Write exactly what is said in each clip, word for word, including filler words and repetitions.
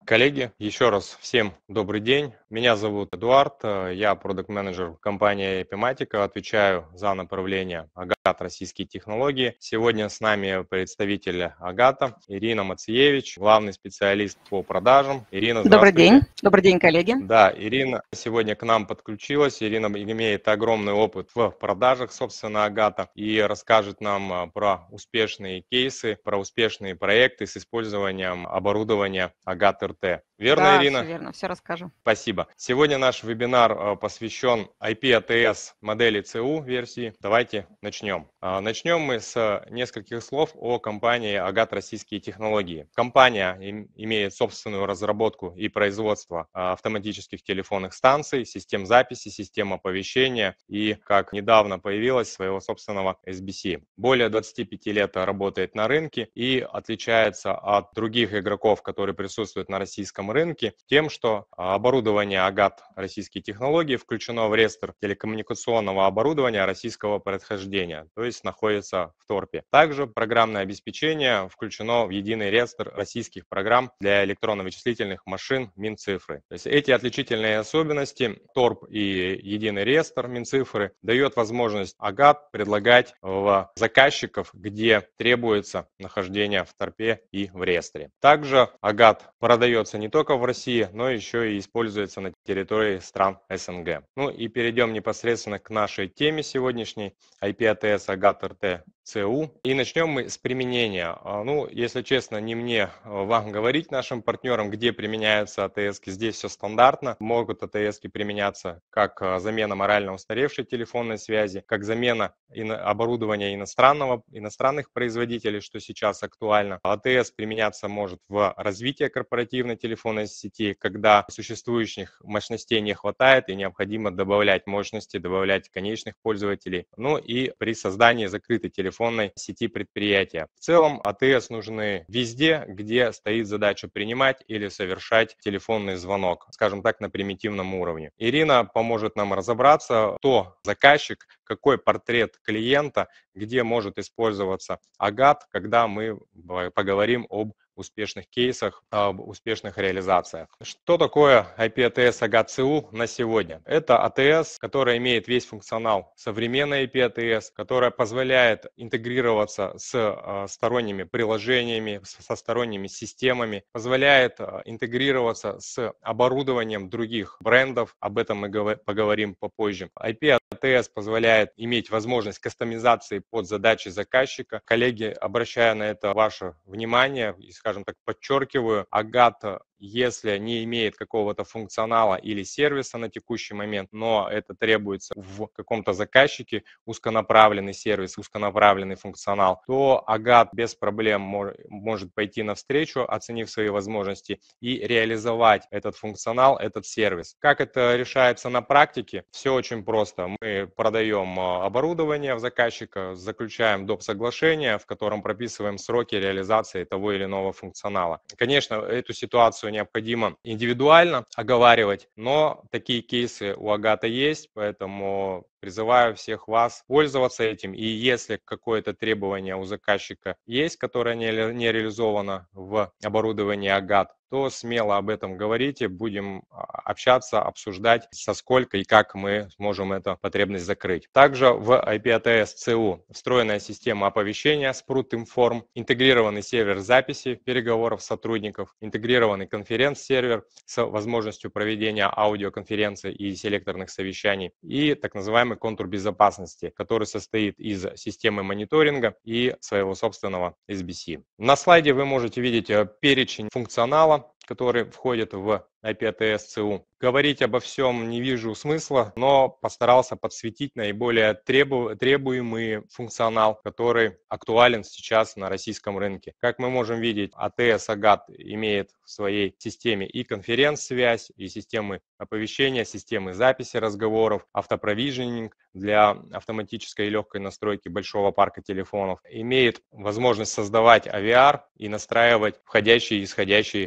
Коллеги, еще раз всем добрый день. Меня зовут Эдуард, э, я продакт-менеджер компании Epimatica, отвечаю за направление Агат российские технологии. Сегодня с нами представитель Агата Ирина Мациевич, главный специалист по продажам. Ирина, Добрый день. здравствуйте. Добрый день, коллеги. Да, Ирина сегодня к нам подключилась. Ирина имеет огромный опыт в продажах, собственно, Агата, и расскажет нам а, про успешные кейсы, про успешные проекты с использованием оборудования Агат эр тэ. Верно, Да, все Ирина? верно, все расскажу. Спасибо. Сегодня наш вебинар а, посвящен ай пи эй ти эс модели си ю версии. Давайте начнем. А, Начнем мы с нескольких слов о компании Агат Российские технологии. Компания им- имеет собственную разработку и производство а, автоматических телефонных станций, систем записи, систем оповещения и, как недавно появилась, своего собственного эс би си. Более двадцати пяти лет работает на рынке и отличается от других игроков, которые присутствуют на российском рынке, тем, что оборудование Агат российские технологии включено в реестр телекоммуникационного оборудования российского происхождения, то есть находится в торпе. Также программное обеспечение включено в единый реестр российских программ для электронно-вычислительных машин Минцифры. То есть эти отличительные особенности, торп и единый реестр Минцифры, дает возможность Агат предлагать в заказчиков, где требуется нахождение в торпе и в реестре. Также Агат продается не только в России, но еще и используется на территории стран эс эн гэ. Ну и перейдем непосредственно к нашей теме сегодняшней ай пи эй ти эс Агат эр тэ си ю. И начнем мы с применения. А, Ну, если честно, не мне а, вам говорить, нашим партнерам, где применяются эй ти эс-ки. Здесь все стандартно. Могут эй ти эс-ки применяться как а, замена морально устаревшей телефонной связи, как замена ино- оборудования иностранного, иностранных производителей, что сейчас актуально. эй ти эс применяться может в развитии корпоративной телефонной сети, когда существующих мощностей не хватает и необходимо добавлять мощности, добавлять конечных пользователей. Ну и при создании закрытой телефонной сети предприятия. В целом эй ти эс нужны везде, где стоит задача принимать или совершать телефонный звонок, скажем так, на примитивном уровне. Ирина поможет нам разобраться, кто заказчик, какой портрет клиента, где может использоваться Агат, когда мы поговорим об успешных кейсах, об успешных реализациях. Что такое ай пи эй ти эс Агат си ю на сегодня? Это эй ти эс, которая имеет весь функционал современной ай пи эй ти эс, которая позволяет интегрироваться с э, сторонними приложениями, с- со сторонними системами, позволяет э, интегрироваться с оборудованием других брендов, об этом мы говор- поговорим попозже. ай пи эй ти эс позволяет иметь возможность кастомизации под задачи заказчика. Коллеги, обращая на это ваше внимание, и, скажем так, подчеркиваю, Агат, если не имеет какого-то функционала или сервиса на текущий момент, но это требуется в каком-то заказчике, узконаправленный сервис, узконаправленный функционал, то Агат без проблем мор- может пойти навстречу, оценив свои возможности, и реализовать этот функционал, этот сервис. Как это решается на практике? Все очень просто. Мы продаем а, оборудование в заказчика, заключаем доп. Соглашение, в котором прописываем сроки реализации того или иного функционала. Конечно, эту ситуацию необходимо индивидуально оговаривать, но такие кейсы у Агата есть, поэтому призываю всех вас пользоваться этим. И если какое-то требование у заказчика есть, которое не, ре- не реализовано в оборудовании Агат, то смело об этом говорите, будем а, общаться, обсуждать, со сколько и как мы сможем эту потребность закрыть. Также в ай пи эй ти эс си ю встроенная система оповещения Sprut Inform, интегрированный сервер записи переговоров сотрудников, интегрированный конференц-сервер с возможностью проведения аудиоконференций и селекторных совещаний и так называемый контур безопасности, который состоит из системы мониторинга и своего собственного эс би си. На слайде вы можете видеть э, перечень функционала, который входит в ай пи эй ти эс си ю. Говорить обо всем не вижу смысла, но постарался подсветить наиболее требу- требуемый функционал, который актуален сейчас на российском рынке. Как мы можем видеть, эй ти эс Агат имеет в своей системе и конференц-связь, и системы оповещения, системы записи разговоров, автопровиженинг для автоматической и легкой настройки большого парка телефонов, имеет возможность создавать эй ви ар и настраивать входящие и исходящие звонки.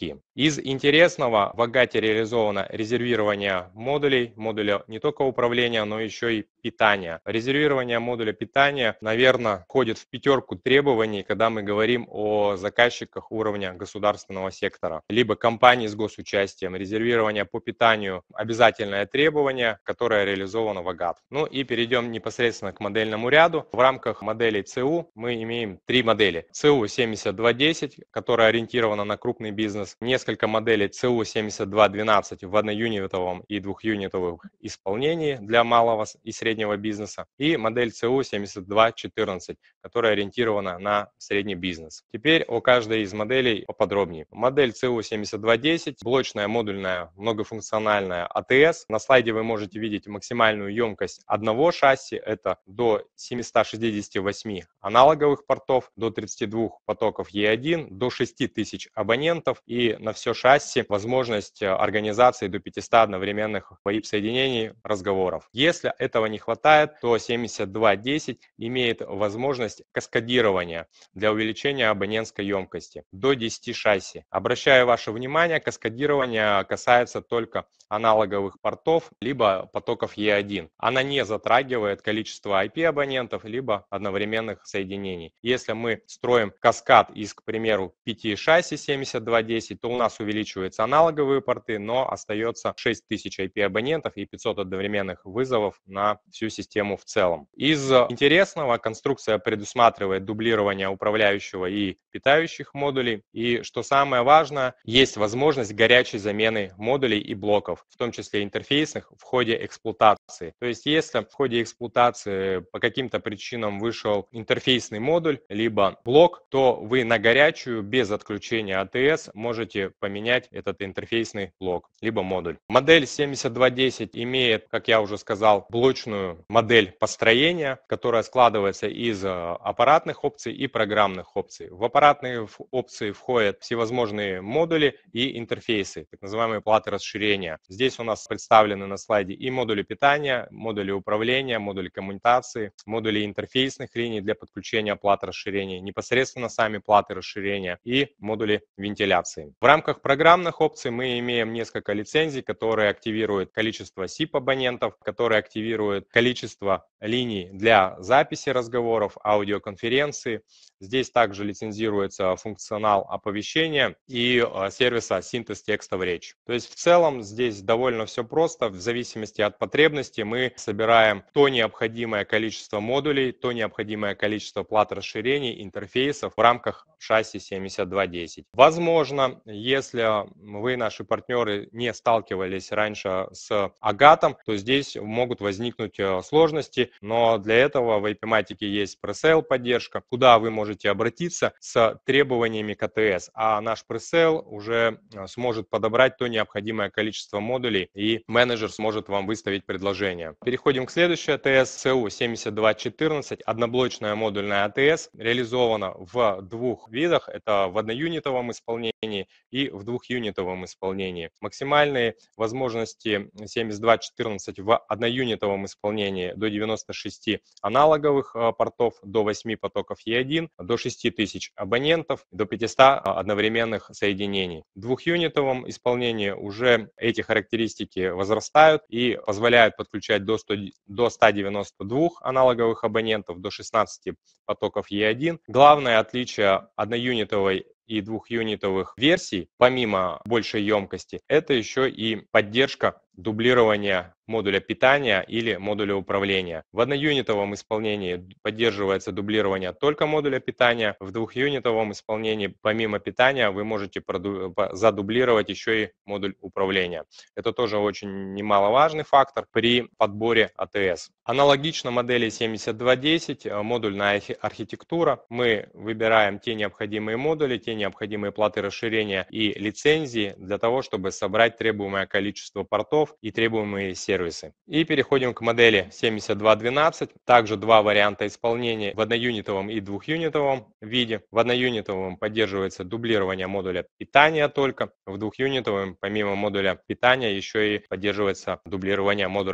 звонки. Из интересного в Агате реализовано резервирование модулей, модуля не только управления, но еще и питания. Резервирование модуля питания, наверное, входит в пятерку требований, когда мы говорим о заказчиках уровня государственного сектора, либо компании с госучастием. Резервирование по питанию – обязательное требование, которое реализовано в Агат. Ну и перейдем непосредственно к модельному ряду. В рамках моделей ЦУ мы имеем три модели. ЦУ семьдесят два десять, которая ориентирована на крупный бизнес, несколько моделей ЦУ семьдесят два двенадцать в одноюнитовом и двухюнитовом исполнении для малого и среднего бизнеса, и модель ЦУ семьдесят два четырнадцать, которая ориентирована на средний бизнес. Теперь о каждой из моделей поподробнее. Модель ЦУ семьдесят два десять, блочная модульная многофункциональная АТС. На слайде вы можете видеть максимальную емкость одного шасси, это до семисот шестидесяти восьми аналоговых портов, до тридцати двух потоков Е один, до шести тысяч абонентов и на все шасси возможность организации до пятисот одновременных ви ай пи-соединений разговоров. Если этого не хватает, то семьдесят два десять имеет возможность каскадирования для увеличения абонентской емкости до десяти шасси. Обращаю ваше внимание, каскадирование касается только аналоговых портов, либо потоков Е один. Она не затрагивает количество ай пи-абонентов, либо одновременных соединений. Если мы строим каскад из, к примеру, пяти шасси семьдесят два десять, то у нас увеличиваются аналоговые порты, но остается шесть тысяч ай пи-абонентов и пятьсот одновременных вызовов на всю систему в целом. Из интересного, конструкция предусматривает дублирование управляющего и питающих модулей. И что самое важное, есть возможность горячей замены модулей и блоков, в том числе интерфейсных, в ходе эксплуатации. То есть если в ходе эксплуатации по каким-то причинам вышел интерфейсный модуль, либо блок, то вы на горячую без отключения АТС можете поменять этот интерфейсный блок, либо модуль. Модель семьдесят два десять имеет, как я уже сказал, блочную модель построения, которая складывается из аппаратных опций и программных опций. В аппаратные опции входят всевозможные модули и интерфейсы, так называемые платы расширения. Здесь у нас представлены на слайде и модули питания, модули управления, модули коммутации, модули интерфейсных линий для подключения плат расширения, непосредственно сами платы расширения и модули вентиляции. В рамках программных опций мы имеем несколько лицензий, которые активируют количество сип-абонентов, которые активируют количество линий для записи разговоров, аудиоконференции. Здесь также лицензируется функционал оповещения и сервиса синтез текста в речь. То есть в целом здесь довольно все просто. В зависимости от потребностей мы собираем то необходимое количество модулей, то необходимое количество плат расширений, интерфейсов в рамках шасси семьдесят два десять. Возможно, если вы, наши партнеры, не сталкивались раньше с Агатом, то здесь могут возникнуть сложности, но для этого в IPMatic есть пресейл поддержка, куда вы можете обратиться с требованиями к АТС, а наш пресейл уже сможет подобрать то необходимое количество модулей, и менеджер сможет вам выставить предложение. Переходим к следующей АТС. ЦУ семьдесят два четырнадцать, одноблочная модульная АТС, реализована в двух видах. Это в одноюнитовом исполнении и в двухюнитовом исполнении. Максимальные возможности семьдесят два четырнадцать в одноюнитовом исполнении до девяноста шести аналоговых портов, до восьми потоков Е один, до шести тысяч абонентов, до пятисот одновременных соединений. В двухюнитовом исполнении уже эти характеристики возрастают и позволяют подключать до ста девяноста двух аналоговых абонентов, до шестнадцати потоков Е один. Главное отличие одноюнитовой и двухюнитовых версий, помимо большей емкости, это еще и поддержка дублирования модуля питания или модуля управления. В одноюнитовом исполнении поддерживается дублирование только модуля питания, в двухюнитовом исполнении помимо питания вы можете задублировать еще и модуль управления. Это тоже очень немаловажный фактор при подборе АТС. Аналогично модели семьдесят два десять, модульная архитектура. Мы выбираем те необходимые модули, те необходимые платы расширения и лицензии для того, чтобы собрать требуемое количество портов и требуемые сервисы. И переходим к модели семьдесят два двенадцать. Также два варианта исполнения в одноюнитовом и двухюнитовом виде. В одноюнитовом поддерживается дублирование модуля питания только. В двухюнитовом помимо модуля питания еще и поддерживается дублирование модуля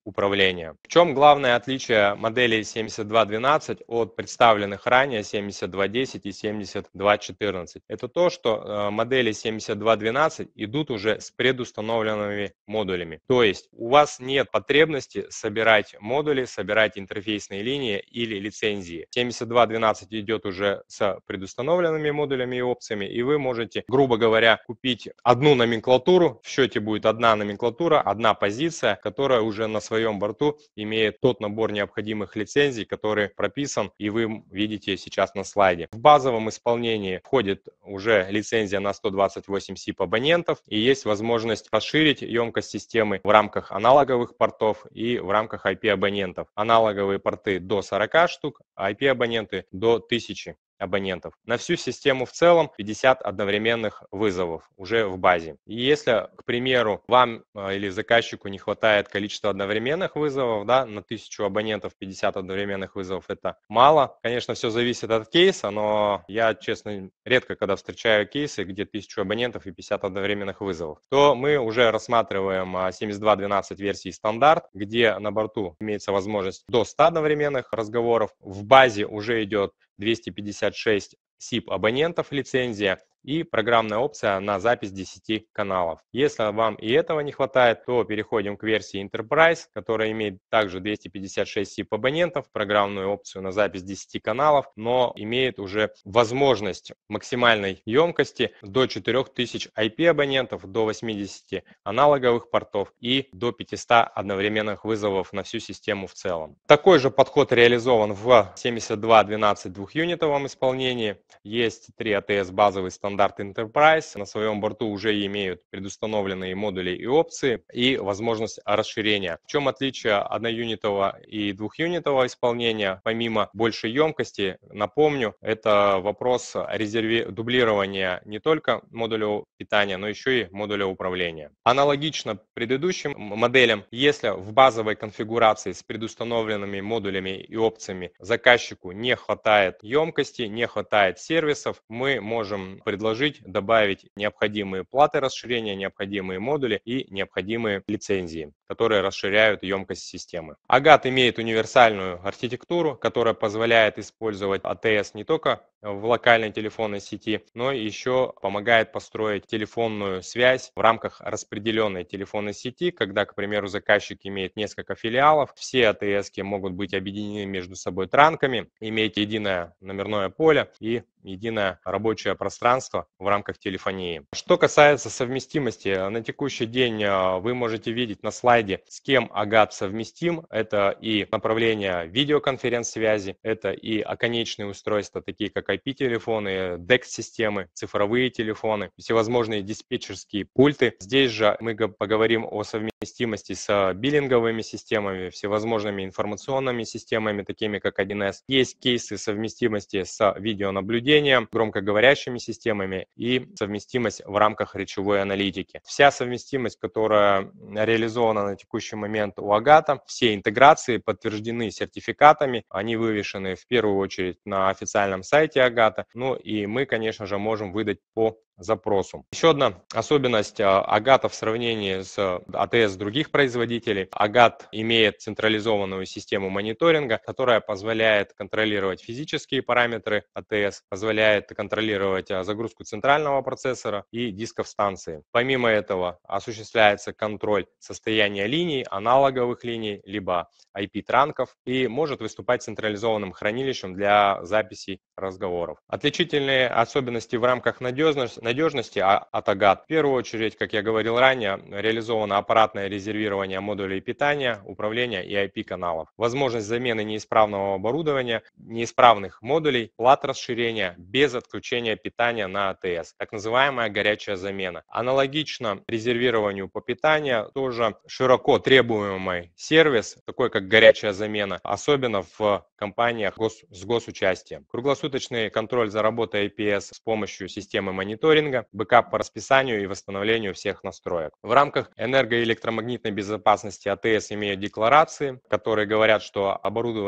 управления. В чем главное отличие модели семьдесят два двенадцать от представленных ранее семьдесят два десять и семьдесят два четырнадцать? Это то, что модели семьдесят два двенадцать идут уже с предустановленными модулями. То есть у вас нет потребности собирать модули, собирать интерфейсные линии или лицензии. семьдесят два двенадцать идет уже с предустановленными модулями и опциями, и вы можете, грубо говоря, купить одну номенклатуру, в счете будет одна номенклатура, одна позиция, которая уже на своем борту имеет тот набор необходимых лицензий, который прописан и вы видите сейчас на слайде. В базовом исполнении входит уже лицензия на сто двадцать восемь сип абонентов и есть возможность расширить емкость системы в рамках аналоговых портов и в рамках ай пи абонентов. Аналоговые порты до сорока штук, а ай пи абоненты до тысячи абонентов. На всю систему в целом пятьдесят одновременных вызовов уже в базе. И если, к примеру, вам или заказчику не хватает количества одновременных вызовов, да, на тысячу абонентов пятьдесят одновременных вызовов это мало. Конечно, все зависит от кейса, но я, честно, редко когда встречаю кейсы, где тысячу абонентов и пятьдесят одновременных вызовов, то мы уже рассматриваем семьдесят два двенадцать версии стандарт, где на борту имеется возможность до ста одновременных разговоров. В базе уже идет двести пятьдесят шесть сип абонентов лицензия и программная опция на запись десяти каналов. Если вам и этого не хватает, то переходим к версии Enterprise, которая имеет также двести пятьдесят шесть сип абонентов, программную опцию на запись десяти каналов, но имеет уже возможность максимальной емкости до четырёх тысяч ай пи абонентов, до восьмидесяти аналоговых портов и до пятисот одновременных вызовов на всю систему в целом. Такой же подход реализован в семьдесят два двенадцать двухюнитовом исполнении. Есть три эй ти эс базовый стандарт Enterprise. На своем борту уже имеют предустановленные модули и опции и возможность расширения. В чем отличие одноюнитового и двухюнитового исполнения? Помимо большей емкости, напомню, это вопрос резерви... дублирования не только модуля питания, но еще и модуля управления. Аналогично предыдущим моделям, если в базовой конфигурации с предустановленными модулями и опциями заказчику не хватает емкости, не хватает сервисов, мы можем предложить добавить необходимые платы расширения, необходимые модули и необходимые лицензии, которые расширяют емкость системы. Агат имеет универсальную архитектуру, которая позволяет использовать эй ти эс не только в локальной телефонной сети, но еще помогает построить телефонную связь в рамках распределенной телефонной сети, когда, к примеру, заказчик имеет несколько филиалов, все эй ти эс-ки могут быть объединены между собой транками, иметь единое номерное поле и единое рабочее пространство в рамках телефонии. Что касается совместимости, на текущий день вы можете видеть на слайде, с кем Агат совместим. Это и направление видеоконференц-связи, это и оконечные устройства, такие как ай пи-телефоны, ди и икс системы, цифровые телефоны, всевозможные диспетчерские пульты. Здесь же мы поговорим о совместимости с биллинговыми системами, всевозможными информационными системами, такими как один эс. Есть кейсы совместимости с видеонаблюдением, громкоговорящими системами и совместимость в рамках речевой аналитики. Вся совместимость, которая реализована на текущий момент у Агата, все интеграции подтверждены сертификатами, они вывешены в первую очередь на официальном сайте Агата, ну и мы, конечно же, можем выдать по запросу. Еще одна особенность Агата в сравнении с эй ти эс других производителей. Агат имеет централизованную систему мониторинга, которая позволяет контролировать физические параметры эй ти эс, позволяет контролировать загрузку центрального процессора и дисков станции. Помимо этого осуществляется контроль состояния линий, аналоговых линий, либо ай пи-транков и может выступать централизованным хранилищем для записей разговоров. Отличительные особенности в рамках надежности надежности от Агат. В первую очередь, как я говорил ранее, реализовано аппаратное резервирование модулей питания, управления и ай пи-каналов. Возможность замены неисправного оборудования, неисправных модулей, плат расширения без отключения питания на эй ти эс. Так называемая горячая замена. Аналогично резервированию по питанию тоже широко требуемый сервис, такой как горячая замена, особенно в компаниях гос, с госучастием. Круглосуточный контроль за работой ай пи эс с помощью системы мониторинга, бэкап по расписанию и восстановлению всех настроек. В рамках энерго- и электромагнитной безопасности эй ти эс имеют декларации, которые говорят, что оборудование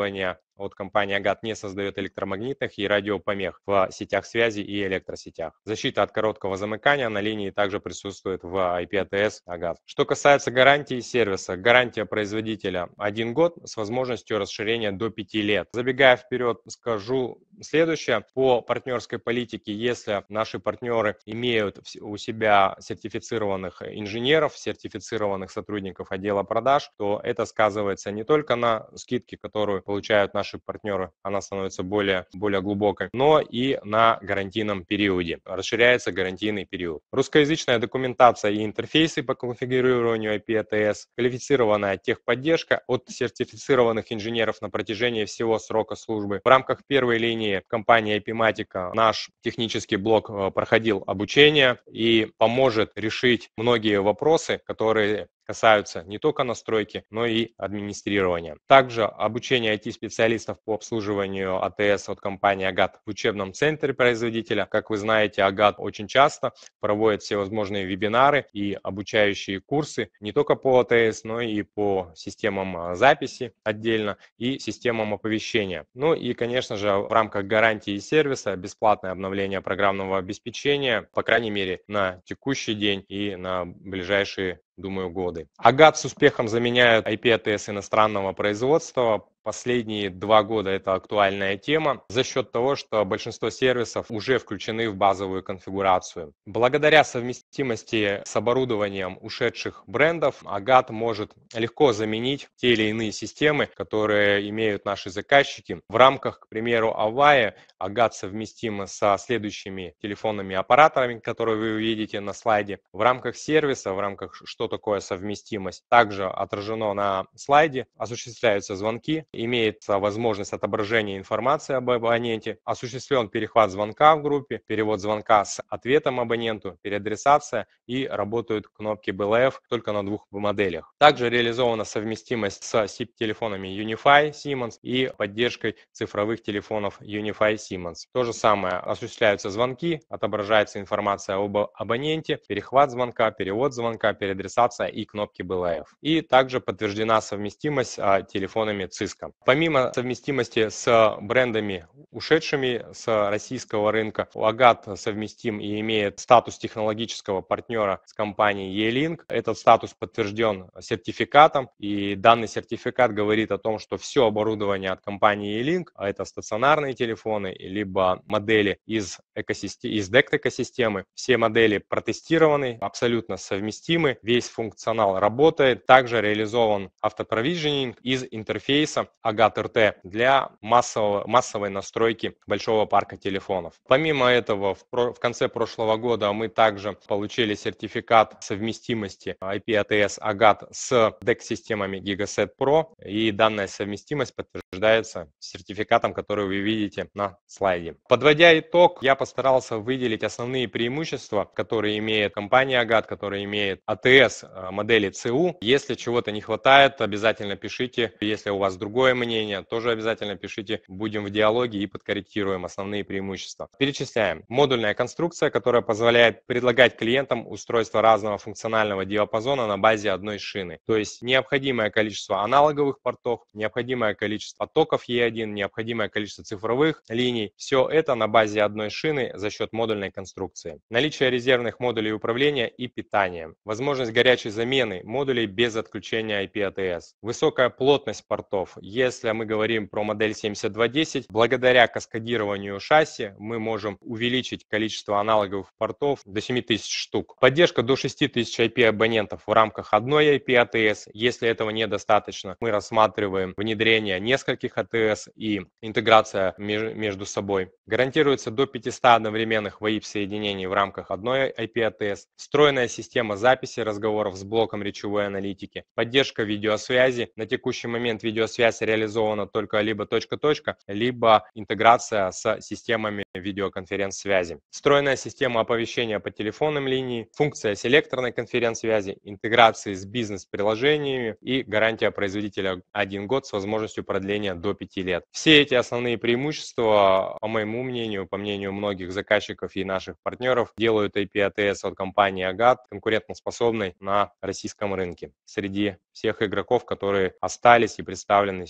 от компании Агат не создает электромагнитных и радиопомех в сетях связи и электросетях. Защита от короткого замыкания на линии также присутствует в ай пи эй ти эс Агат. Что касается гарантии сервиса, гарантия производителя один год с возможностью расширения до пяти лет. Забегая вперед, скажу следующее. По партнерской политике, если наши партнеры имеют у себя сертифицированных инженеров, сертифицированных сотрудников отдела продаж, то это сказывается не только на скидке, которую получают наши партнеры, она становится более, более глубокой, но и на гарантийном периоде. Расширяется гарантийный период. Русскоязычная документация и интерфейсы по конфигурированию ай пи эй ти эс, квалифицированная техподдержка от сертифицированных инженеров на протяжении всего срока службы. В рамках первой линии компании IPmatica наш технический блок проходил обучение и поможет решить многие вопросы, которые касаются не только настройки, но и администрирования. Также обучение ай ти-специалистов по обслуживанию эй ти эс от компании Агат в учебном центре производителя. Как вы знаете, Агат очень часто проводит всевозможные вебинары и обучающие курсы не только по эй ти эс, но и по системам записи отдельно и системам оповещения. Ну и, конечно же, в рамках гарантии и сервиса бесплатное обновление программного обеспечения, по крайней мере, на текущий день и на ближайшие, думаю, годы. Агат с успехом заменяет ай пи эй ти эс иностранного производства. Последние два года это актуальная тема за счет того, что большинство сервисов уже включены в базовую конфигурацию. Благодаря совместимости с оборудованием ушедших брендов, Агат может легко заменить те или иные системы, которые имеют наши заказчики. В рамках, к примеру, Avaya Агат совместим со следующими телефонными аппаратами, которые вы увидите на слайде. В рамках сервиса, в рамках что такое совместимость, также отражено на слайде, осуществляются звонки, имеется возможность отображения информации об абоненте, осуществлен перехват звонка в группе, перевод звонка с ответом абоненту, переадресация и работают кнопки би эл эф только на двух моделях. Также реализована совместимость с си ай пи-телефонами Unify Siemens и поддержкой цифровых телефонов Unify Siemens. То же самое, осуществляются звонки, отображается информация об абоненте, перехват звонка, перевод звонка, переадресация и кнопки би эл эф. И также подтверждена совместимость с телефонами Cisco. Помимо совместимости с брендами, ушедшими с российского рынка, Агат совместим и имеет статус технологического партнера с компанией E-Link. Этот статус подтвержден сертификатом, и данный сертификат говорит о том, что все оборудование от компании E-Link, а это стационарные телефоны, либо модели из, экосистемы, из ди и си ти-экосистемы, все модели протестированы, абсолютно совместимы, весь функционал работает. Также реализован автопровиженинг из интерфейса Агат эр ти для массового, массовой настройки большого парка телефонов. Помимо этого, в, про, в конце прошлого года мы также получили сертификат совместимости ай пи эй ти эс Агат с ди и си-системами Gigaset Pro, и данная совместимость подтверждается сертификатом, который вы видите на слайде. Подводя итог, я постарался выделить основные преимущества, которые имеет компания Агат, которые имеет эй ти эс модели си ю. Если чего-то не хватает, обязательно пишите. Если у вас другое мнение, тоже обязательно пишите. Будем в диалоге и подкорректируем основные преимущества. Перечисляем. Модульная конструкция, которая позволяет предлагать клиентам устройства разного функционального диапазона на базе одной шины. То есть необходимое количество аналоговых портов, необходимое количество токов и один, необходимое количество цифровых линий. Все это на базе одной шины за счет модульной конструкции. Наличие резервных модулей управления и питания. Возможность горячей замены модулей без отключения ай пи эй ти эс. Высокая плотность портов. Если мы говорим про модель семьдесят два десять, благодаря каскадированию шасси мы можем увеличить количество аналоговых портов до семи тысяч штук. Поддержка до шести тысяч ай пи абонентов в рамках одной ай пи эй ти эс. Если этого недостаточно, мы рассматриваем внедрение нескольких эй ти эс и интеграция между собой. Гарантируется до пятисот одновременных ви ай пи-соединений в рамках одной ай пи эй ти эс. Встроенная система записи разговоров с блоком речевой аналитики. Поддержка видеосвязи. На текущий момент видеосвязь реализована только либо точка-точка, либо интеграция с системами видеоконференц-связи. Встроенная система оповещения по телефонным линиям, функция селекторной конференц-связи, интеграции с бизнес-приложениями и гарантия производителя один год с возможностью продления до пяти лет. Все эти основные преимущества, по моему мнению, по мнению многих заказчиков и наших партнеров, делают ай пи эй ти эс от компании Агат конкурентоспособной на российском рынке среди всех игроков, которые остались и представлены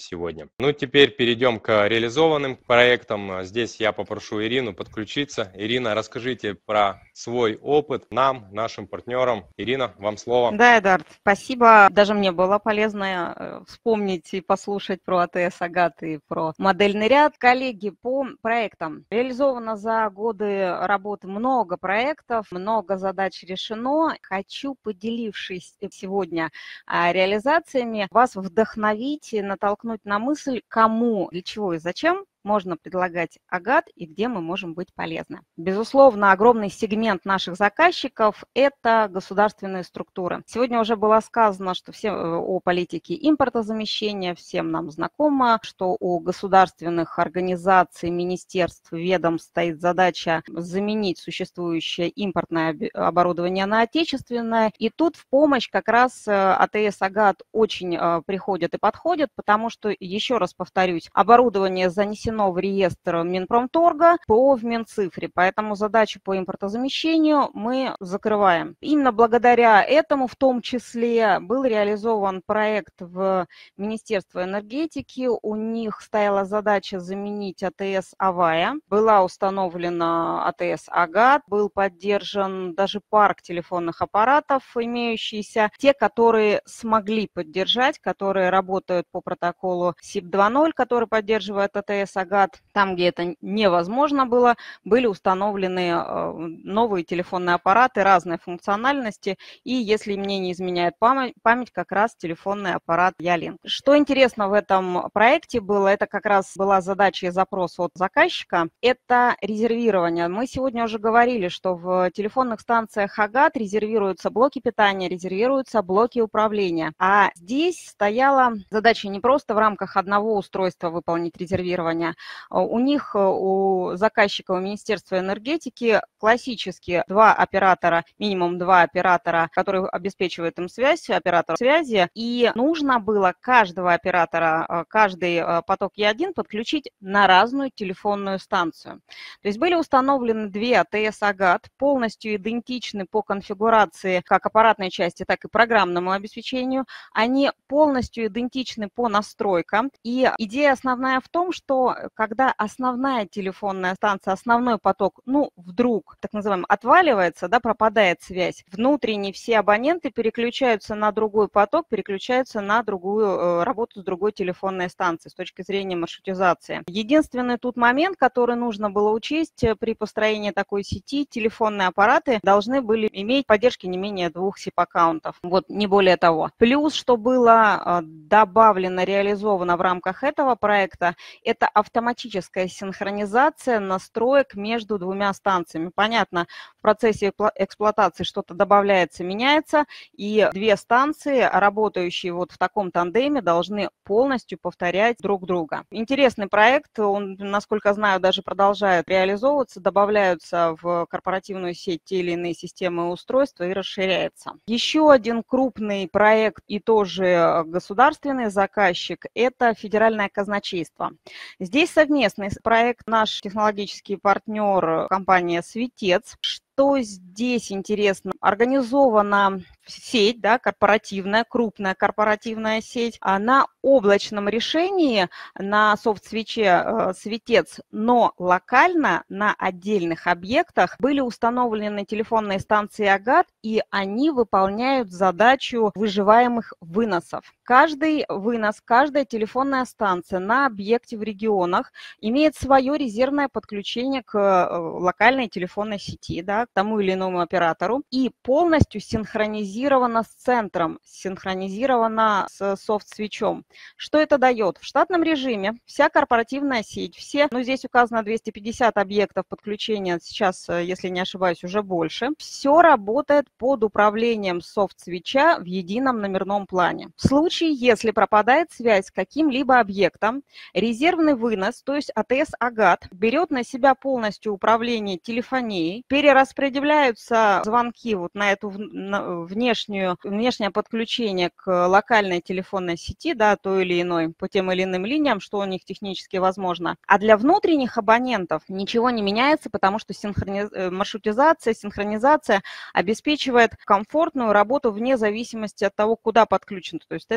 сегодня. Ну, теперь перейдем к реализованным проектам. Здесь я попрошу Ирину подключиться. Ирина, расскажите про свой опыт нам, нашим партнерам. Ирина, вам слово. Да, Эдард, спасибо. Даже мне было полезно э, вспомнить и послушать про АТС Агат и про модельный ряд. Коллеги, по проектам. Реализовано за годы работы много проектов, много задач решено. Хочу, поделившись сегодня а, реализациями, вас вдохновить и натолкнуть на мысль, кому, для чего и зачем можно предлагать Агат и где мы можем быть полезны. Безусловно, огромный сегмент наших заказчиков – это государственные структуры. Сегодня уже было сказано, что все о политике импортозамещения, всем нам знакомо, что у государственных организаций, министерств, ведомств стоит задача заменить существующее импортное оборудование на отечественное. И тут в помощь как раз АТС Агат очень приходит и подходит, потому что, еще раз повторюсь, оборудование занесено в реестр Минпромторга, ПО в Минцифре, поэтому задачу по импортозамещению мы закрываем. Именно благодаря этому в том числе был реализован проект в Министерстве энергетики, у них стояла задача заменить АТС Авая, была установлена АТС Агат, был поддержан даже парк телефонных аппаратов, имеющиеся, те, которые смогли поддержать, которые работают по протоколу СИП два ноль, который поддерживает АТС Агат. Там, где это невозможно было, были установлены новые телефонные аппараты разной функциональности, и, если мне не изменяет память, память как раз телефонный аппарат Ялинк. Что интересно в этом проекте было, это как раз была задача и запрос от заказчика, это резервирование. Мы сегодня уже говорили, что в телефонных станциях Агат резервируются блоки питания, резервируются блоки управления, а здесь стояла задача не просто в рамках одного устройства выполнить резервирование. У них, у заказчика, у Министерства энергетики классически два оператора, минимум два оператора, которые обеспечивают им связь, оператор связи, и нужно было каждого оператора, каждый поток Е один подключить на разную телефонную станцию. То есть были установлены две АТС Агат, полностью идентичны по конфигурации как аппаратной части, так и программному обеспечению. Они полностью идентичны по настройкам. И идея основная в том, что когда основная телефонная станция, основной поток, ну, вдруг, так называемый, отваливается, да, пропадает связь, внутренние все абоненты переключаются на другой поток, переключаются на другую работу с другой телефонной станцией с точки зрения маршрутизации. Единственный тут момент, который нужно было учесть при построении такой сети, телефонные аппараты должны были иметь поддержки не менее двух сип-аккаунтов, вот, не более того. Плюс, что было добавлено, реализовано в рамках этого проекта, это автоматическая синхронизация настроек между двумя станциями. Понятно, в процессе эксплуатации что-то добавляется, меняется, и две станции, работающие вот в таком тандеме, должны полностью повторять друг друга. Интересный проект, он, насколько знаю, даже продолжает реализовываться, добавляются в корпоративную сеть те или иные системы и устройства и расширяется. Еще один крупный проект и тоже государственный заказчик – это федеральное казначейство. Здесь совместный проект, наш технологический партнер компания «Светец». Что здесь интересно? Организована сеть, да, корпоративная, крупная корпоративная сеть, на облачном решении, на софт-свече «Светец», но локально на отдельных объектах были установлены телефонные станции Агат, и они выполняют задачу выживаемых выносов. Каждый вынос, каждая телефонная станция на объекте в регионах имеет свое резервное подключение к локальной телефонной сети, да, к тому или иному оператору, и полностью синхронизировано с центром, синхронизировано с софт-свечом. Что это дает? В штатном режиме вся корпоративная сеть, все, ну здесь указано двести пятьдесят объектов подключения, сейчас, если не ошибаюсь, уже больше, все работает под управлением софт-свеча в едином номерном плане. В случае, если пропадает связь с каким-либо объектом, резервный вынос, то есть АТС Агат, берет на себя полностью управление телефонией, перераспределяются звонки вот на эту внешнюю, внешнее подключение к локальной телефонной сети, да, той или иной, по тем или иным линиям, что у них технически возможно. А для внутренних абонентов ничего не меняется, потому что синхрониз... маршрутизация, синхронизация обеспечивает комфортную работу вне зависимости от того, куда подключен. То есть это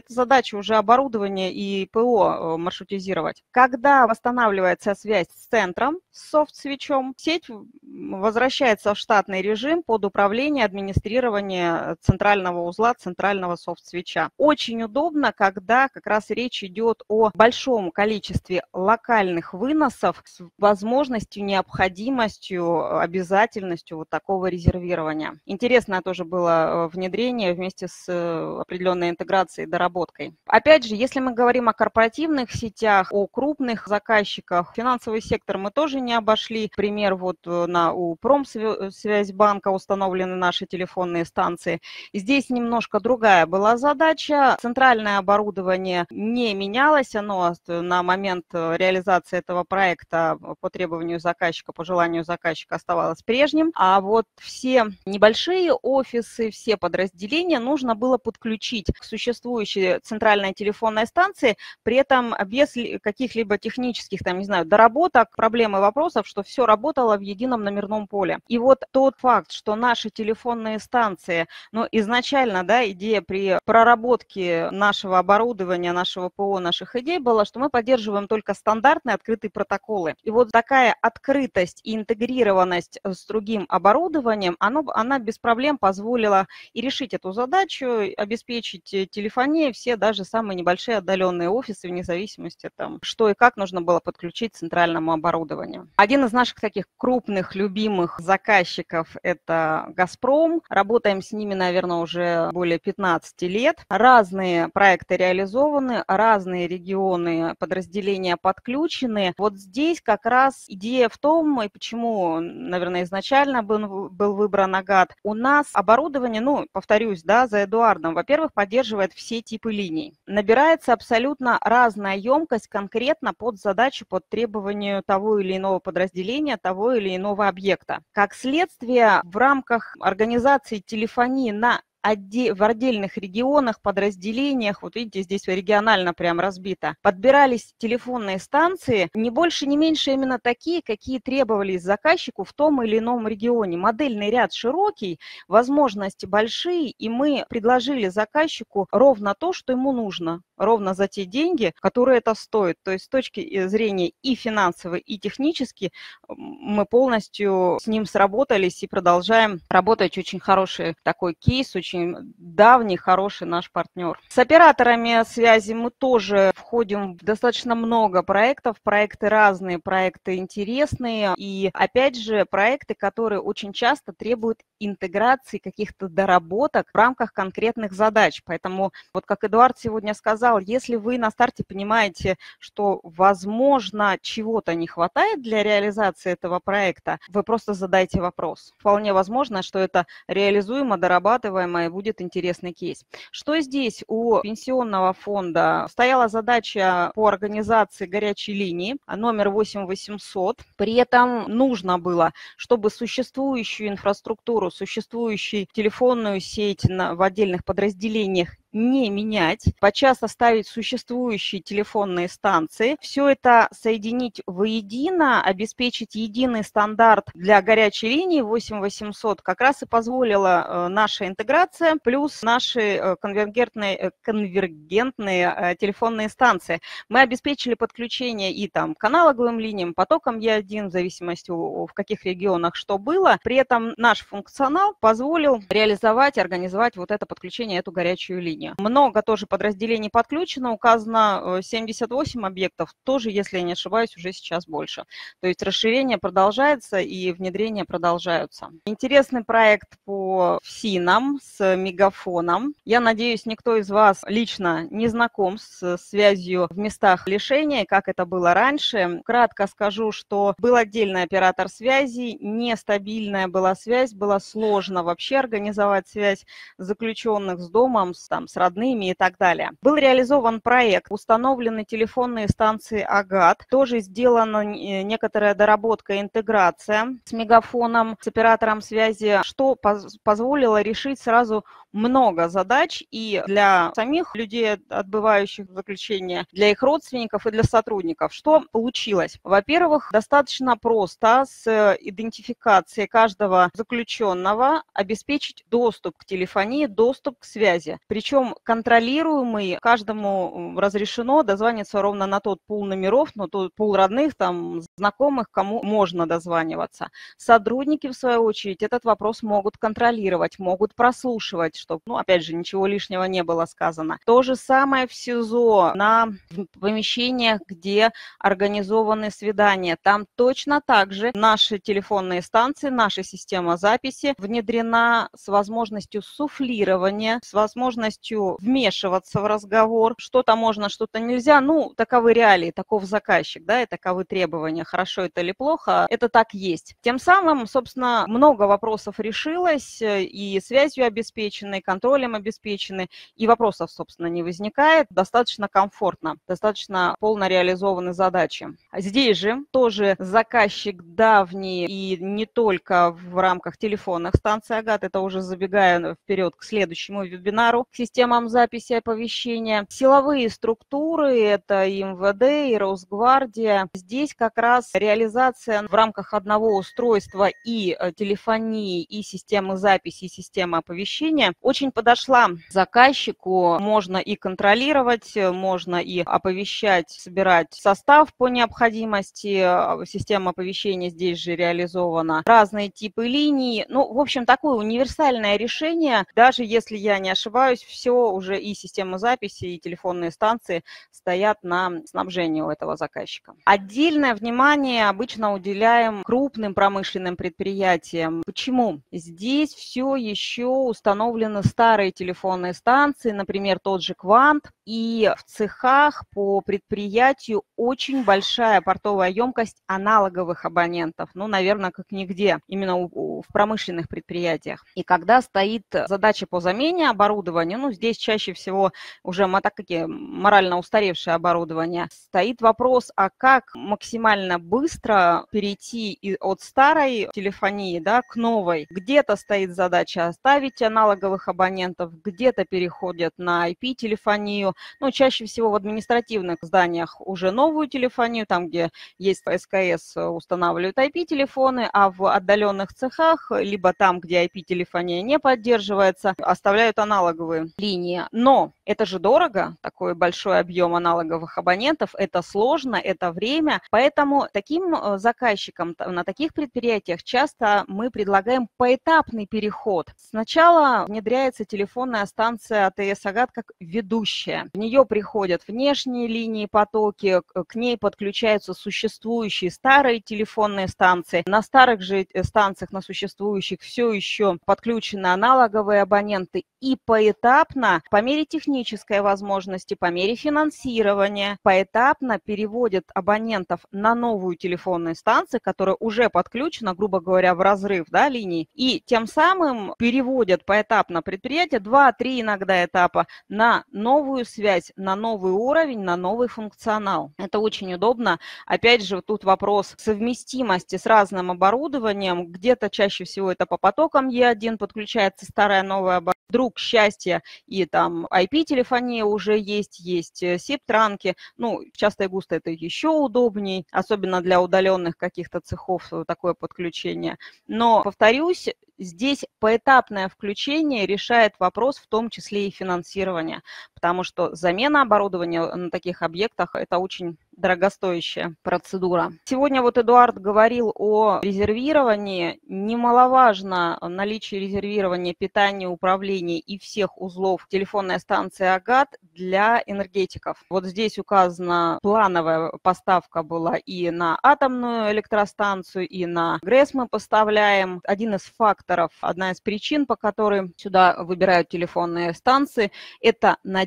это задача уже оборудования и ПО маршрутизировать. Когда восстанавливается связь с центром, с софт-свитчом, сеть возвращается в штатный режим под управление, администрирование центрального узла, центрального софт-свитча. Очень удобно, когда как раз речь идет о большом количестве локальных выносов с возможностью, необходимостью, обязательностью вот такого резервирования. Интересное тоже было внедрение вместе с определенной интеграцией и доработкой. Опять же, если мы говорим о корпоративных сетях, о крупных заказчиках, финансовый сектор мы тоже не обошли. Пример, вот на, у Промсвязьбанка установлены наши телефонные станции. Здесь немножко другая была задача. Центральное оборудование не менялось, оно на момент реализации этого проекта по требованию заказчика, по желанию заказчика оставалось прежним. А вот все небольшие офисы, все подразделения нужно было подключить к существующей центральной телефонной станции, при этом без каких-либо технических, там, не знаю, доработок, проблем и вопросов, что все работало в едином номерном поле. И вот тот факт, что наши телефонные станции, ну, изначально, да, идея при проработке нашего оборудования, нашего ПО, наших идей была, что мы поддерживаем только стандартные открытые протоколы. И вот такая открытость и интегрированность с другим оборудованием, оно, она без проблем позволила и решить эту задачу, обеспечить телефонию, все даже самые небольшие отдаленные офисы, вне зависимости, там, что и как нужно было подключить к центральному оборудованию. Один из наших таких крупных, любимых заказчиков – это «Газпром». Работаем с ними, наверное, уже более пятнадцати лет. Разные проекты реализованы, разные регионы, подразделения подключены. Вот здесь как раз идея в том, и почему, наверное, изначально был, был выбран Агат. У нас оборудование, ну, повторюсь, да, за Эдуардом, во-первых, поддерживает все типы линий. Набирается абсолютно разная емкость конкретно под задачу, под требованию того или иного подразделения, того или иного объекта. Как следствие, в рамках организации телефонии на в отдельных регионах, подразделениях, вот видите, здесь регионально прям разбито, подбирались телефонные станции, не больше, не меньше именно такие, какие требовались заказчику в том или ином регионе. Модельный ряд широкий, возможности большие, и мы предложили заказчику ровно то, что ему нужно, ровно за те деньги, которые это стоит. То есть с точки зрения и финансовой, и технически мы полностью с ним сработались и продолжаем работать. Очень хороший такой кейс, очень давний, хороший наш партнер. С операторами связи мы тоже входим в достаточно много проектов. Проекты разные, проекты интересные. И опять же, проекты, которые очень часто требуют интеграции каких-то доработок в рамках конкретных задач. Поэтому, вот как Эдуард сегодня сказал, если вы на старте понимаете, что, возможно, чего-то не хватает для реализации этого проекта, вы просто задайте вопрос. Вполне возможно, что это реализуемо, дорабатываемо и будет интересный кейс. Что здесь у пенсионного фонда? Стояла задача по организации горячей линии номер восемь восемьсот. При этом нужно было, чтобы существующую инфраструктуру, существующую телефонную сеть на, в отдельных подразделениях не менять, подчас оставить существующие телефонные станции, все это соединить воедино, обеспечить единый стандарт для горячей линии восемь восемьсот, как раз и позволила наша интеграция, плюс наши конвергентные, конвергентные телефонные станции. Мы обеспечили подключение и там к аналоговым линиям, потокам Е один, в зависимости в каких регионах что было. При этом наш функционал позволил реализовать, организовать вот это подключение, эту горячую линию. Много тоже подразделений подключено, указано семьдесят восемь объектов, тоже, если я не ошибаюсь, уже сейчас больше. То есть расширение продолжается и внедрения продолжаются. Интересный проект по ФСИНам с Мегафоном. Я надеюсь, никто из вас лично не знаком с связью в местах лишения, как это было раньше. Кратко скажу, что был отдельный оператор связи, нестабильная была связь, было сложно вообще организовать связь заключенных с домом, с, там, с родными и так далее. Был реализован проект, установлены телефонные станции Агат, тоже сделана некоторая доработка и интеграция с Мегафоном, с оператором связи, что позволило решить сразу много задач и для самих людей, отбывающих заключение, для их родственников и для сотрудников. Что получилось? Во-первых, достаточно просто с идентификацией каждого заключенного обеспечить доступ к телефонии, доступ к связи. Причем контролируемый, каждому разрешено дозваниваться ровно на тот пул номеров, на тот пул родных, там, знакомых, кому можно дозваниваться. Сотрудники, в свою очередь, этот вопрос могут контролировать, могут прослушивать, чтобы, ну, опять же, ничего лишнего не было сказано. То же самое в СИЗО, на помещениях, где организованы свидания. Там точно так же наши телефонные станции, наша система записи внедрена с возможностью суфлирования, с возможностью вмешиваться в разговор. Что-то можно, что-то нельзя. Ну, таковы реалии, таков заказчик, да, и таковы требования. Хорошо это или плохо, это так есть. Тем самым, собственно, много вопросов решилось, и связью обеспечены, и контролем обеспечены, и вопросов, собственно, не возникает. Достаточно комфортно, достаточно полно реализованы задачи. Здесь же тоже заказчик давний, и не только в рамках телефонных станций Агат, это уже забегая вперед к следующему вебинару, к системам записи оповещения. Силовые структуры, это и эм вэ дэ, и Росгвардия. Здесь как раз реализация в рамках одного устройства и телефонии, и системы записи, и системы оповещения очень подошла заказчику. Можно и контролировать, можно и оповещать, собирать состав по необходимости. Система оповещения здесь же реализована. Разные типы линий. Ну, в общем, такое универсальное решение. Даже если я не ошибаюсь, все уже и система записи, и телефонные станции стоят на снабжении у этого заказчика. Отдельное внимание обычно уделяем крупным промышленным предприятиям. Почему? Здесь все еще установлены старые телефонные станции, например, тот же Квант, и в цехах по предприятию очень большая портовая емкость аналоговых абонентов. Ну, наверное, как нигде, именно у, у, в промышленных предприятиях. И когда стоит задача по замене оборудования, ну, здесь чаще всего уже так как морально устаревшее оборудование, стоит вопрос, а как максимально быстро перейти от старой телефонии, да, к новой. Где-то стоит задача оставить аналоговых абонентов, где-то переходят на ай пи-телефонию. Ну, чаще всего в административных зданиях уже новую телефонию, там, где есть эс ка эс, устанавливают ай пи-телефоны, а в отдаленных цехах, либо там, где ай пи-телефония не поддерживается, оставляют аналоговые линии. Но это же дорого, такой большой объем аналоговых абонентов, это сложно, это время, поэтому таким заказчикам на таких предприятиях часто мы предлагаем поэтапный переход. Сначала внедряется телефонная станция а тэ эс Агат как ведущая. В нее приходят внешние линии, потоки, к ней подключаются существующие старые телефонные станции. На старых же станциях, на существующих, все еще подключены аналоговые абоненты. И поэтапно, по мере технической возможности, по мере финансирования, поэтапно переводят абонентов на новую телефонную станцию, которая уже подключена, грубо говоря, в разрыв, да, линий. И тем самым переводят поэтапно предприятие, два-три иногда этапа, на новую связь, на новый уровень, на новый функционал. Это очень удобно. Опять же, тут вопрос совместимости с разным оборудованием. Где-то чаще всего это по потокам е один подключается старая новая оборудование. Вдруг счастье, и там ай пи-телефония уже есть, есть сип-транки. Ну, часто и густо это еще удобней, особенно для удаленных каких-то цехов такое подключение. Но, повторюсь, здесь поэтапное включение решает вопрос в том числе и финансирования, потому что замена оборудования на таких объектах – это очень дорогостоящая процедура. Сегодня вот Эдуард говорил о резервировании. Немаловажно наличие резервирования, питания, управления и всех узлов телефонной станции Агат для энергетиков. Вот здесь указана плановая поставка была и на атомную электростанцию, и на ГРЭС мы поставляем. Один из факторов, одна из причин, по которой сюда выбирают телефонные станции, это надежность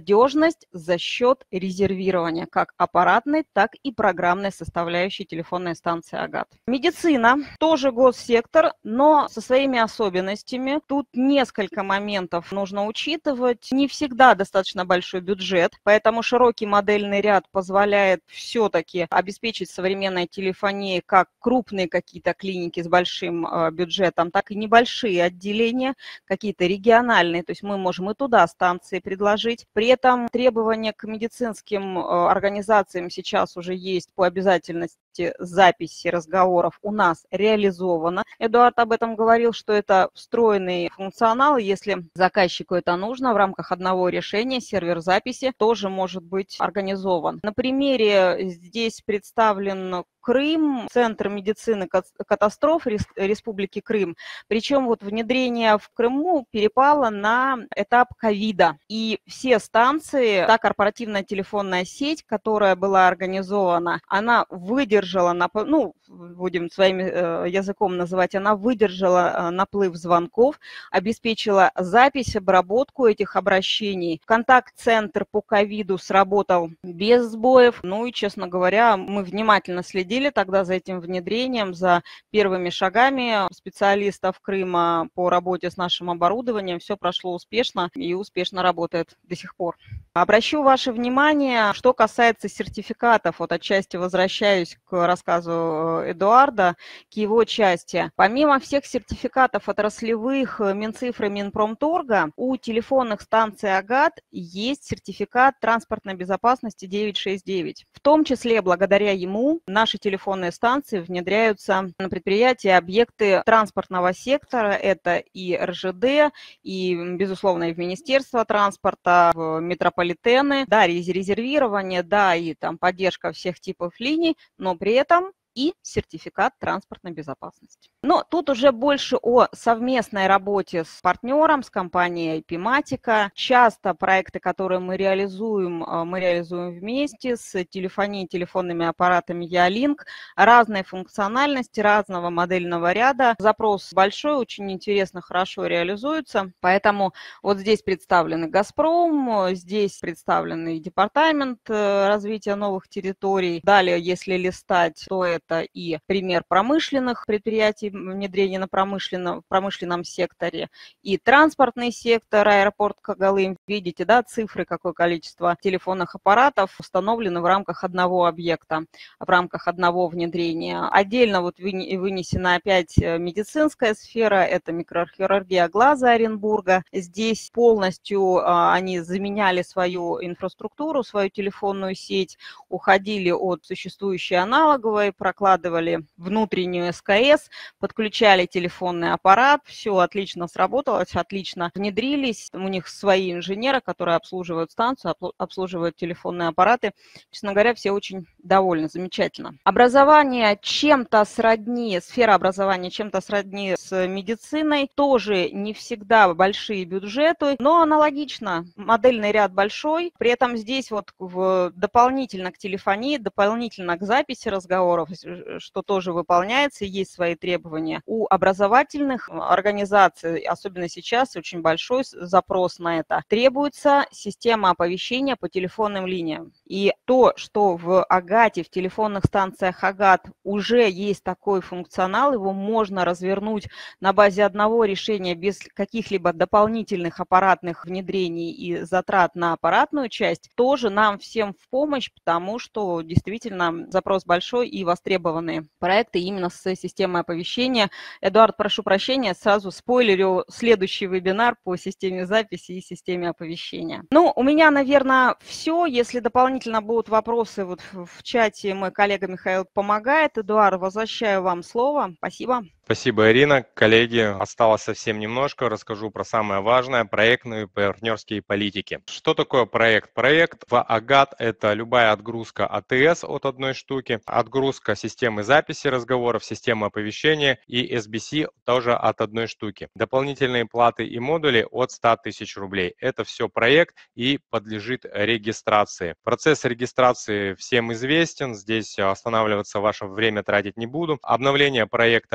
надежность за счет резервирования как аппаратной, так и программной составляющей телефонной станции Агат. Медицина тоже госсектор, но со своими особенностями. Тут несколько моментов нужно учитывать. Не всегда достаточно большой бюджет, поэтому широкий модельный ряд позволяет все-таки обеспечить современной телефонией как крупные какие-то клиники с большим бюджетом, так и небольшие отделения, какие-то региональные, то есть мы можем и туда станции предложить. При этом требования к медицинским организациям сейчас уже есть по обязательности записи разговоров у нас реализовано. Эдуард об этом говорил, что это встроенный функционал. Если заказчику это нужно, в рамках одного решения сервер записи тоже может быть организован. На примере здесь представлен Крым, Центр медицины катастроф Республики Крым. Причем вот внедрение в Крыму перепало на этап ковида. И все станции, та корпоративная телефонная сеть, которая была организована, она выдержала, ну, будем своим языком называть, она выдержала наплыв звонков, обеспечила запись, обработку этих обращений. Контакт-центр по ковиду сработал без сбоев. Ну и, честно говоря, мы внимательно следили тогда за этим внедрением, за первыми шагами специалистов Крыма по работе с нашим оборудованием. Все прошло успешно и успешно работает до сих пор. Обращу ваше внимание, что касается сертификатов, вот отчасти возвращаюсь к рассказу Эдуарда, к его части. Помимо всех сертификатов отраслевых Минцифры, Минпромторга, у телефонных станций Агат есть сертификат транспортной безопасности девятьсот шестьдесят девять. В том числе благодаря ему наши телефонные станции внедряются на предприятия, объекты транспортного сектора, это и эр жэ дэ, и, безусловно, и в Министерство транспорта, в метрополитены, да, резервирование, да, и там поддержка всех типов линий, но при этом и сертификат транспортной безопасности. Но тут уже больше о совместной работе с партнером, с компанией Epimatica. Часто проекты, которые мы реализуем, мы реализуем вместе с телефонией, телефонными аппаратами Ялинк. Разные функциональности, разного модельного ряда. Запрос большой, очень интересно, хорошо реализуется. Поэтому вот здесь представлены «Газпром», здесь представленный департамент развития новых территорий. Далее, если листать, то это Это и пример промышленных предприятий, внедрения на промышленном, промышленном секторе, и транспортный сектор, аэропорт Когалым. Видите, да, цифры, какое количество телефонных аппаратов установлено в рамках одного объекта, в рамках одного внедрения. Отдельно вот вынесена опять медицинская сфера, это микрохирургия глаза Оренбурга. Здесь полностью они заменяли свою инфраструктуру, свою телефонную сеть, уходили от существующей аналоговой, прокладывали внутреннюю эс ка эс, подключали телефонный аппарат, все отлично сработало, отлично внедрились. У них свои инженеры, которые обслуживают станцию, обслуживают телефонные аппараты. Честно говоря, все очень довольны, замечательно. Образование чем-то сродни, сфера образования чем-то сродни с медициной, тоже не всегда большие бюджеты, но аналогично. Модельный ряд большой, при этом здесь вот в, дополнительно к телефонии, дополнительно к записи разговоров, что тоже выполняется, есть свои требования. У образовательных организаций, особенно сейчас, очень большой запрос на это, требуется система оповещения по телефонным линиям. И то, что в Агате, в телефонных станциях Агат уже есть такой функционал, его можно развернуть на базе одного решения без каких-либо дополнительных аппаратных внедрений и затрат на аппаратную часть, тоже нам всем в помощь, потому что действительно запрос большой и востребованные проекты именно с системой оповещения. Эдуард, прошу прощения, сразу спойлерю следующий вебинар по системе записи и системе оповещения. Ну, у меня, наверное, все. Если дополнительно будут вопросы, вот в чате мой коллега Михаил помогает. Эдуард, возвращаю вам слово. Спасибо. Спасибо, Ирина. Коллеги, осталось совсем немножко. Расскажу про самое важное – проектные и партнерские политики. Что такое проект? Проект в Агат – это любая отгрузка а тэ эс от одной штуки, отгрузка системы записи разговоров, системы оповещения и эс би си тоже от одной штуки. Дополнительные платы и модули от ста тысяч рублей. Это все проект и подлежит регистрации. Процесс регистрации всем известен. Здесь останавливаться ваше время тратить не буду. Обновление проекта один раз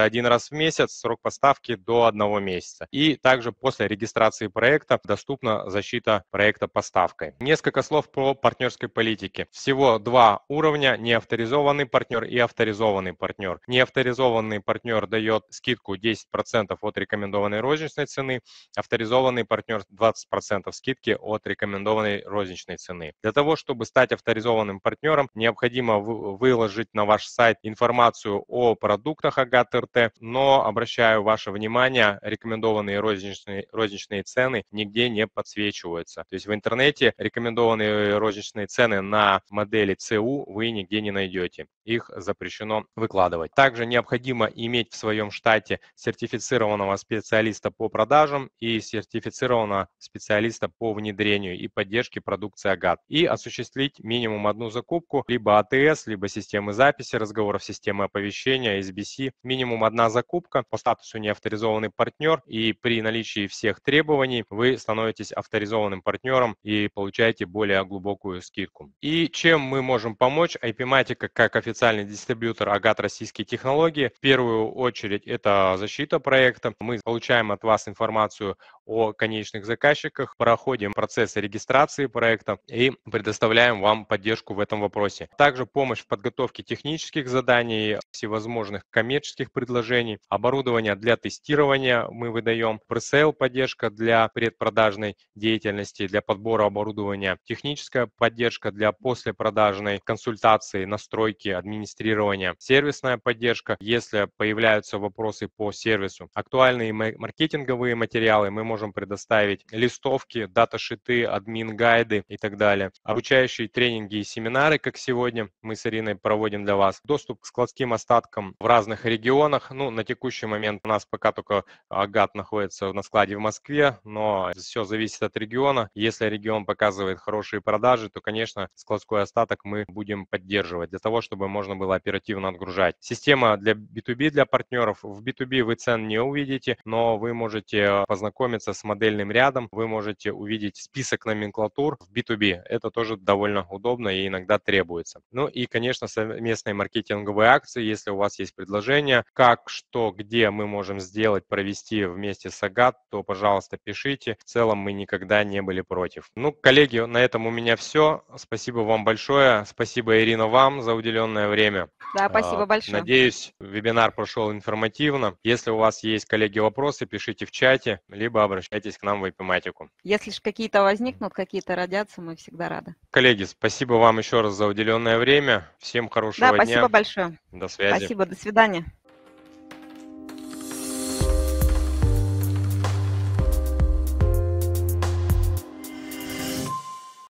раз в месяц, срок поставки до одного месяца. И также после регистрации проекта доступна защита проекта поставкой. Несколько слов по партнерской политике. Всего два уровня: неавторизованный партнер и авторизованный партнер. Неавторизованный партнер дает скидку десять процентов от рекомендованной розничной цены, авторизованный партнер двадцать процентов скидки от рекомендованной розничной цены. Для того, чтобы стать авторизованным партнером, необходимо выложить на ваш сайт информацию о продуктах Агат РТ, но обращаю ваше внимание, рекомендованные розничные, розничные цены нигде не подсвечиваются. То есть в интернете рекомендованные розничные цены на модели ЦУ вы нигде не найдете. Их запрещено выкладывать. Также необходимо иметь в своем штате сертифицированного специалиста по продажам и сертифицированного специалиста по внедрению и поддержке продукции Агат. И осуществить минимум одну закупку, либо АТС, либо системы записи разговоров, системы оповещения, эс би си. Минимум одна закупка по статусу неавторизованный партнер, и при наличии всех требований вы становитесь авторизованным партнером и получаете более глубокую скидку. И чем мы можем помочь? IPmatica как официальный дистрибьютор Агат Российские технологии. В первую очередь это защита проекта. Мы получаем от вас информацию о конечных заказчиках, проходим процесс регистрации проекта и предоставляем вам поддержку в этом вопросе. Также помощь в подготовке технических заданий, всевозможных коммерческих предложений, оборудование для тестирования мы выдаем, пресейл поддержка для предпродажной деятельности, для подбора оборудования, техническая поддержка для послепродажной консультации, настройки, администрирования, сервисная поддержка, если появляются вопросы по сервису, актуальные маркетинговые материалы мы можем предоставить, листовки, даташиты, админ-гайды и так далее, обучающие тренинги и семинары, как сегодня мы с Ириной проводим для вас, доступ к складским остаткам в разных регионах. Ну, на текущий момент у нас пока только Агат находится на складе в Москве, но все зависит от региона. Если регион показывает хорошие продажи, то, конечно, складской остаток мы будем поддерживать для того, чтобы можно было оперативно отгружать. Система для би ту би для партнеров. В би ту би вы цен не увидите, но вы можете познакомиться с модельным рядом, вы можете увидеть список номенклатур в би ту би. Это тоже довольно удобно и иногда требуется. Ну и, конечно, совместные маркетинговые акции. Если у вас есть предложения, как, что, где мы можем сделать, провести вместе с Агат, то, пожалуйста, пишите. В целом мы никогда не были против. Ну, коллеги, на этом у меня все. Спасибо вам большое. Спасибо, Ирина, вам за уделенное время. Да, спасибо большое. Надеюсь, вебинар прошел информативно. Если у вас есть, коллеги, вопросы, пишите в чате, либо обращайтесь к нам в IPmatica. Если же какие-то возникнут, какие-то родятся, мы всегда рады. Коллеги, спасибо вам еще раз за уделенное время. Всем хорошего дня. Да, спасибо дня. большое. До связи. Спасибо, до свидания.